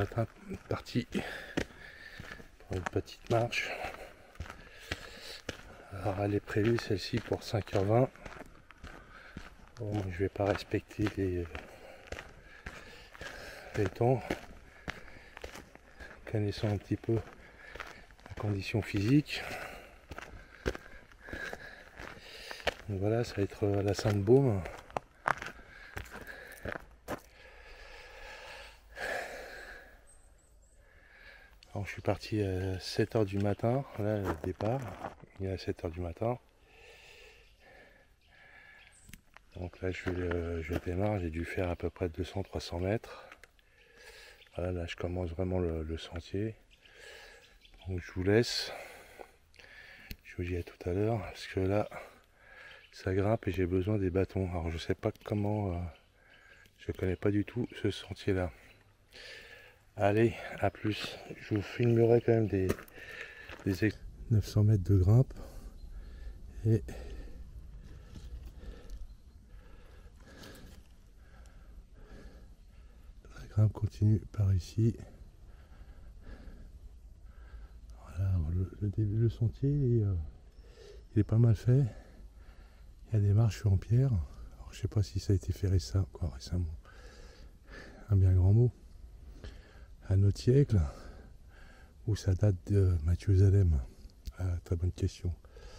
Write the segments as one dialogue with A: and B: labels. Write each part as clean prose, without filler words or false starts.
A: matin parti pour une petite marche. Alors elle est prévue celle-ci pour 5h20. Bon, je vais pas respecter les temps, connaissant un petit peu la condition physique. Donc voilà, ça va être la Sainte-Baume. Alors je suis parti à 7h du matin, là le départ, il est à 7h du matin. Donc là je démarre, j'ai dû faire à peu près 200-300 mètres. Voilà, là je commence vraiment le sentier. Donc je vous laisse. Je vous dis à tout à l'heure, parce que là ça grimpe et j'ai besoin des bâtons. Alors je sais pas comment, je connais pas du tout ce sentier là. Allez, à plus. Je vous filmerai quand même des 900 mètres de grimpe. Et la grimpe continue par ici. Voilà, le sentier il est pas mal fait. Il y a des marches en pierre. Alors, je sais pas si ça a été fait récemment, un bien grand mot. À notre siècle, ou ça date de Mathusalem? Ah, très bonne question.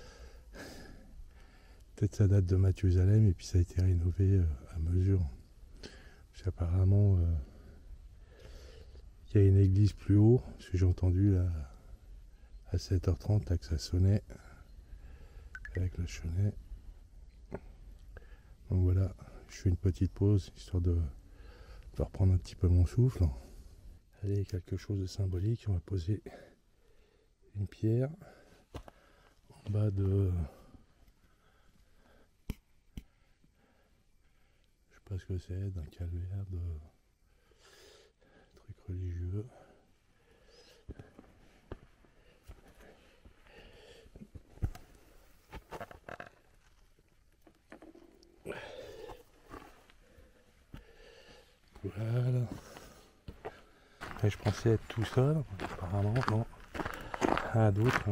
A: Peut-être ça date de Mathusalem et puis ça a été rénové à mesure. Parce qu'apparemment, il y a une église plus haut, parce que j'ai entendu là, à 7h30 là, que ça sonnait avec le chenet. Donc voilà, je fais une petite pause histoire de reprendre un petit peu mon souffle. Allez, quelque chose de symbolique, on va poser une pierre en bas de, je sais pas ce que c'est, d'un calvaire de truc religieux. Voilà. Et je pensais être tout seul, apparemment non. D'autres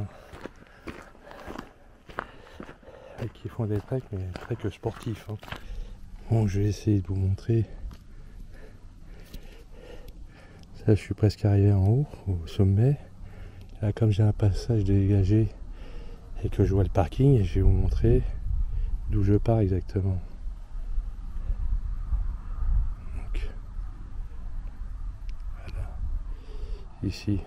A: qui font des treks, mais treks sportifs. Bon, je vais essayer de vous montrer. Ça, je suis presque arrivé en haut, au sommet. Là, comme j'ai un passage dégagé et que je vois le parking, je vais vous montrer d'où je pars exactement. Donc, voilà. Ici.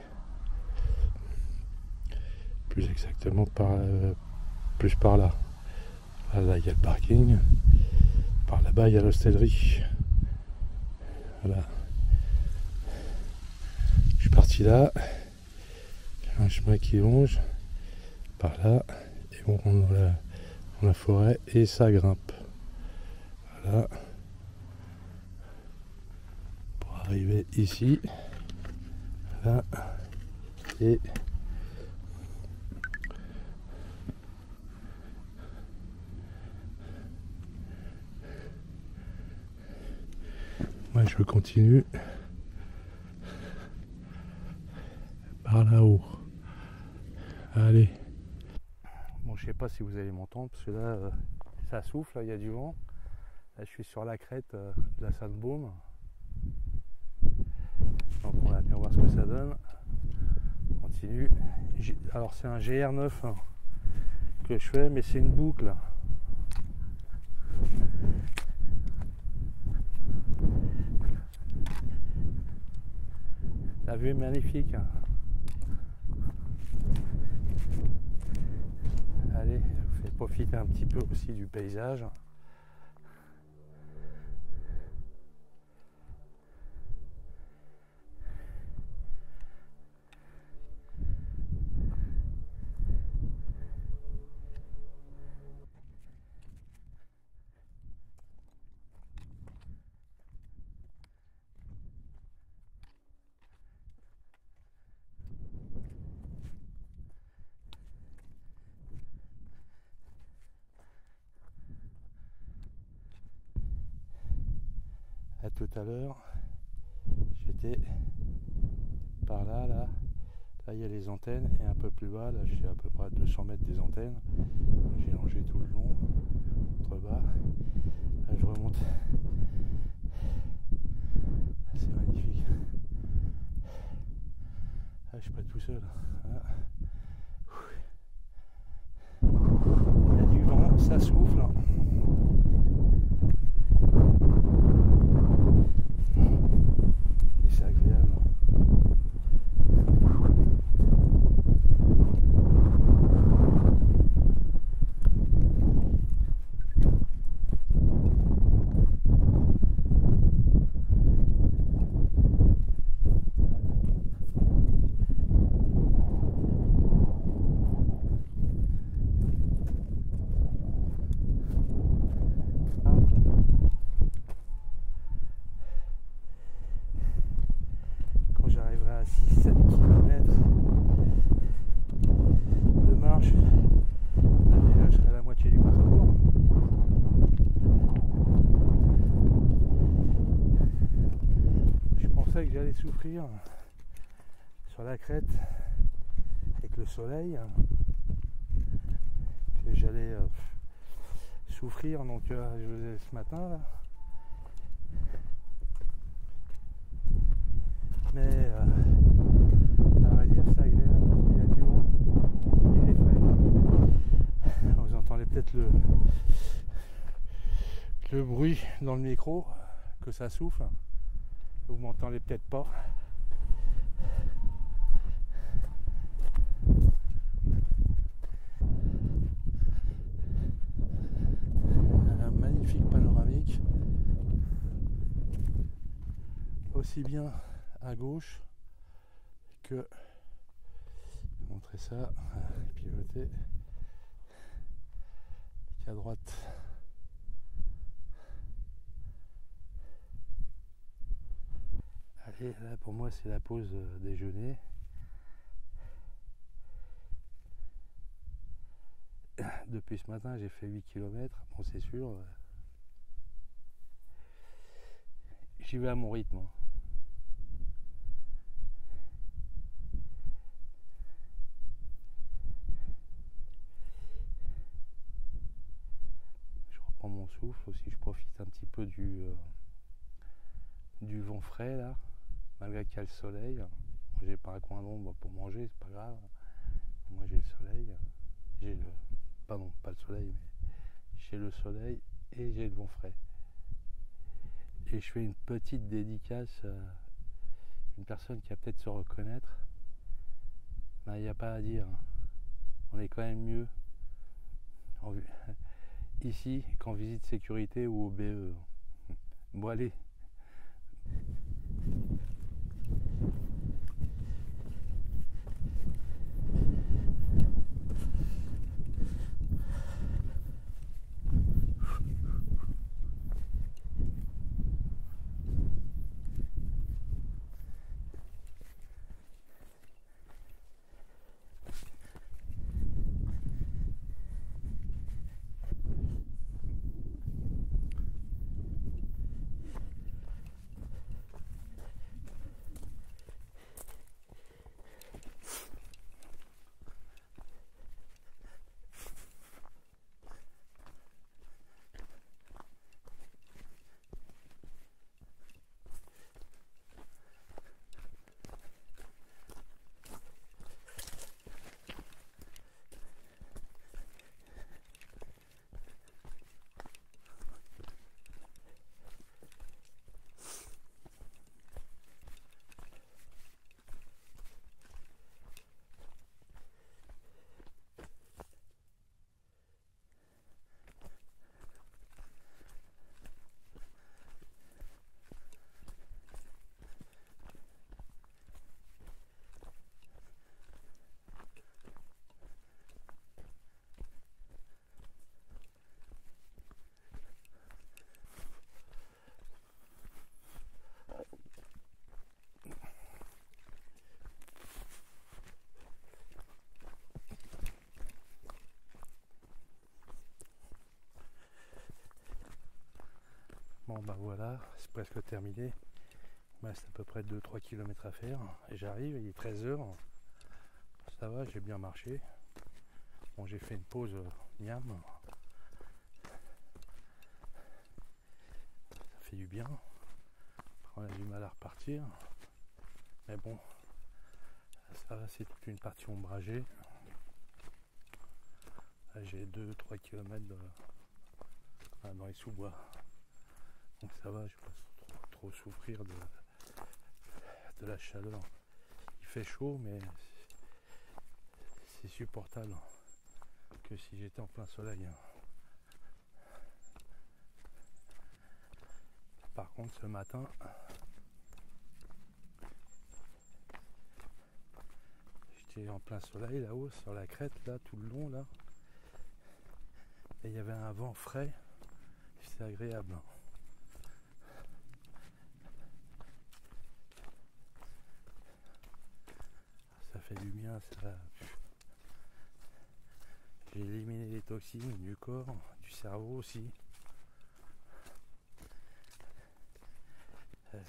A: Plus exactement plus par là. Là, il y a le parking. Par là-bas, il y a l'hostellerie. Voilà. Je suis parti là. Un chemin qui longe par là. Et on rentre dans la forêt et ça grimpe. Voilà. Pour arriver ici. Là. Et moi je continue par là-haut. Allez. Bon, je sais pas si vous allez m'entendre parce que là ça souffle, il y a du vent. Là je suis sur la crête de la Sainte-Baume. Donc on va bien voir ce que ça donne. On continue. Alors c'est un GR9 que je fais, mais c'est une boucle. La vue est magnifique. Allez, je vais profiter un petit peu aussi du paysage. À tout à l'heure. J'étais par là, là il y a les antennes, et un peu plus bas, là je suis à peu près à 200 mètres des antennes. J'ai longé tout le long, entre bas. Là je remonte. C'est magnifique. Ah, je suis pas tout seul. Ah. Il y a du vent, ça souffle. Et c'est agréable. Quand j'arriverai à 6-7 km de marche, là déjà je serai à la moitié du parcours. Je pensais que j'allais souffrir sur la crête avec le soleil, que j'allais souffrir, donc je le faisais ce matin là. Mais à vrai dire c'est agréable parce qu'il y a du vent, il est frais. Vous entendez peut-être le bruit dans le micro, que ça souffle. Vous m'entendez peut-être pas. Un magnifique panoramique, aussi bien à gauche que, je vais montrer ça, pivoter, qu'à droite. Allez, là pour moi c'est la pause déjeuner. Depuis ce matin j'ai fait 8 km, bon c'est sûr, j'y vais à mon rythme. Je reprends mon souffle aussi, je profite un petit peu du vent frais là, malgré qu'il y a le soleil. J'ai pas un coin d'ombre pour manger, c'est pas grave. Moi j'ai le soleil, j'ai le... Pardon, pas le soleil, mais j'ai le soleil et j'ai le vent frais. Et je fais une petite dédicace à une personne qui va peut-être se reconnaître. Ben, il n'y a pas à dire, on est quand même mieux ici qu'en visite sécurité ou au BE. Bon allez. Bon bah voilà, c'est presque terminé. Bah, c'est à peu près 2-3 km à faire. Et j'arrive, il est 13h. Ça va, j'ai bien marché. Bon, j'ai fait une pause miam. Ça fait du bien. Après, on a du mal à repartir. Mais bon, ça va, c'est toute une partie ombragée. Là, j'ai 2-3 km dans les sous-bois. Donc ça va, je ne vais pas trop souffrir de la chaleur. Il fait chaud, mais c'est supportable que si j'étais en plein soleil. Par contre, ce matin, j'étais en plein soleil là-haut, sur la crête, là, tout le long, là. Et il y avait un vent frais, c'est agréable. Ça fait du bien, ça. J'ai éliminé les toxines du corps, du cerveau aussi. Je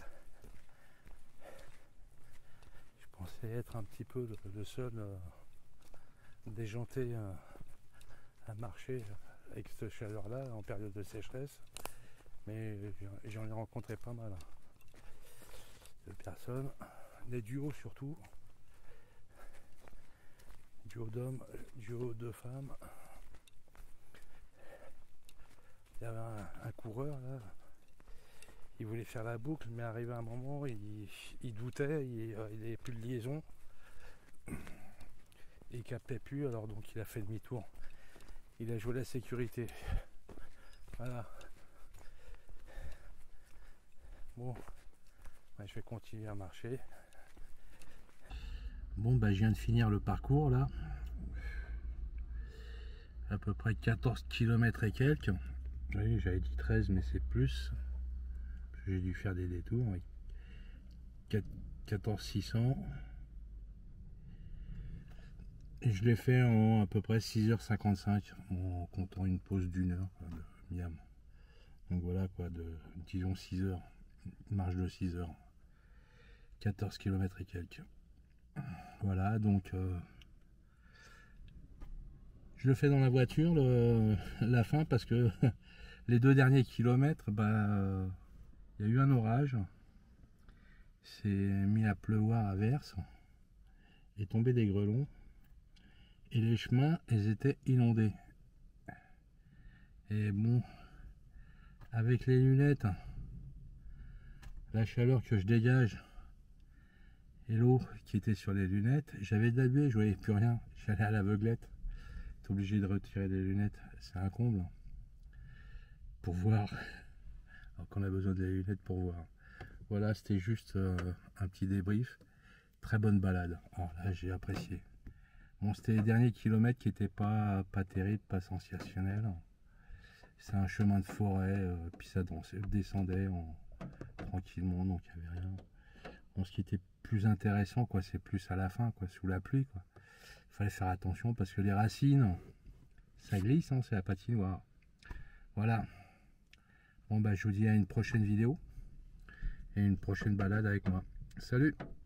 A: pensais être un petit peu le seul déjanté à marcher avec cette chaleur-là en période de sécheresse, mais j'en ai rencontré pas mal de personnes, des duos surtout, duo d'hommes, duo de femmes. Il y avait un coureur là, il voulait faire la boucle, mais arrivé à un moment, il doutait, il n'avait plus de liaison, il captait plus, alors donc il a fait demi-tour. Il a joué la sécurité. Voilà. Bon, bah, je vais continuer à marcher. Bon, bah, je viens de finir le parcours là. À peu près 14 km et quelques. Oui, j'avais dit 13, mais c'est plus. J'ai dû faire des détours. Oui. 14 600. Et je l'ai fait en à peu près 6h55, en comptant une pause d'une heure de miam. Donc voilà quoi, disons 6 heures, une marche de 6 heures. 14 km et quelques. Voilà, donc je le fais dans la voiture, la fin, parce que les 2 derniers kilomètres, bah, y a eu un orage. C'est mis à pleuvoir à verse, et tombé des grêlons. Et les chemins, ils étaient inondés. Et bon, avec les lunettes, la chaleur que je dégage et l'eau qui était sur les lunettes, j'avais de la buée, je voyais plus rien. J'allais à l'aveuglette. T'es obligé de retirer les lunettes, c'est un comble. Pour voir. Alors qu'on a besoin des lunettes pour voir. Voilà, c'était juste un petit débrief. Très bonne balade. Alors là, j'ai apprécié. Bon, c'était les derniers kilomètres qui n'étaient pas terribles, pas sensationnels. C'est un chemin de forêt, puis ça descendait tranquillement, donc il n'y avait rien. Bon, ce qui était plus intéressant, quoi, c'est plus à la fin, quoi, sous la pluie, quoi. Il fallait faire attention parce que les racines, ça glisse, hein, c'est la patinoire. Voilà. Bon, bah, je vous dis à une prochaine vidéo et une prochaine balade avec moi. Salut!